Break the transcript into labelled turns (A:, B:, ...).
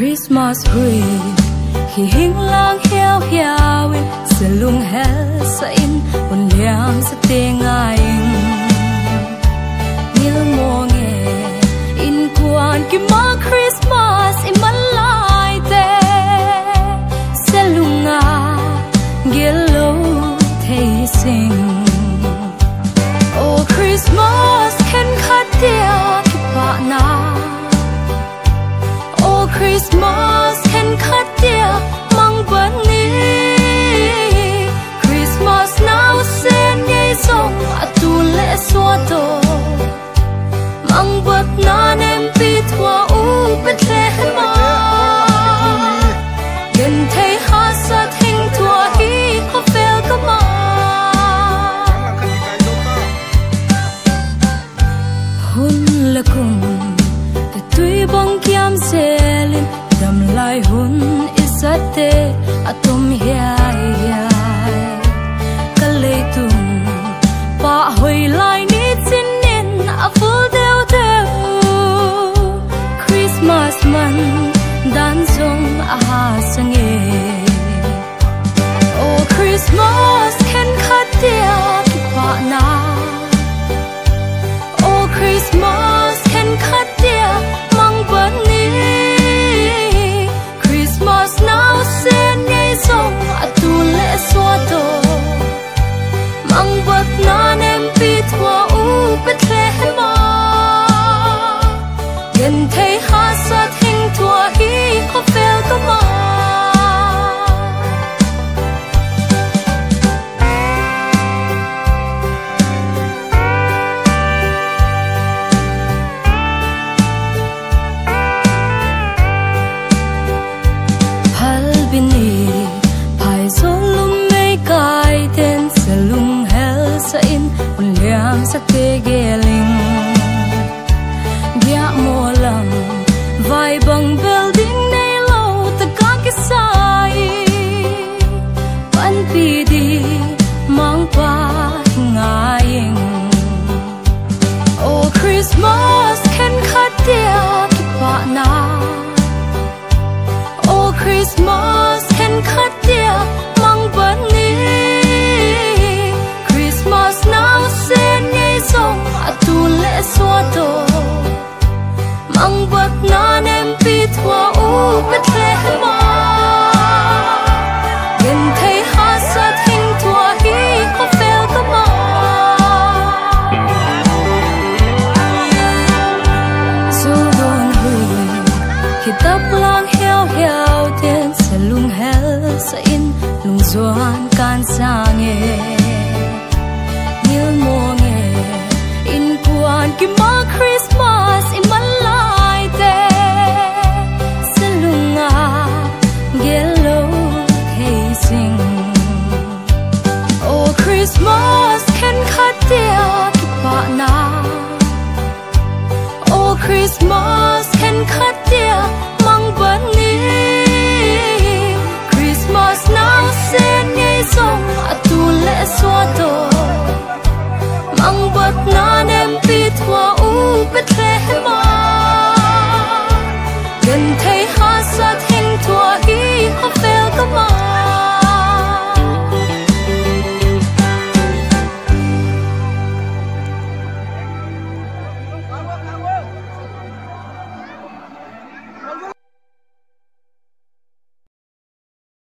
A: Christmas hui khi hing lang heo heo se lung hel sa in un liang sa tengai nil mo nge in kuan ki ma Christmas in malai te se lunga gelo thei sing oh Christmas ken khatia ki pa na oh Christmas ken khatia mang ban ni Christmas now sen ye song atu le swato mang bat na nem pitwa u Bethlehem gen thei ha sa thing tua hi ko fel ka ma hun la kum ke tui bong kiam selin dam lai hun isate atum hiai ka le tum pa hoi lai ni chin nin a full deu deu Christmas man dan song a ha sange oh Christmas ken khatia ki pa na oh Christmas ken khatia mang ban ni Christmas now sen ye song atu le swato mang bat na nem pitwa u Bethlehem gen thei ha sa thing tua hi ko fel ka ma phal bini phai zo lum mei kai ten sa lung hel sa in un liang sa te geling bia mo lang vai bang building nei lo ta ka ki sai pan pi di mang pa ngai oh Christmas ken khatia ki pa na oh Christmas ken khatia mang ban ni Christmas now sen ye song atu le swato mang bat na nem pitwa u Bethlehem gen thei ha sa thing tua hi ko fel ka ma so don hui ki tap lang heo heo ten sa lung hel sa in lung zuan kan sange nil mo nge in kuan ki ma Christmas in malai te sa lunga gelo thei sing oh Christmas ken khatia ki pa na oh Christmas ken khatia mang ban ni Christmas now sen ye song atu le swato mang bat na nem pitwa u Bethlehem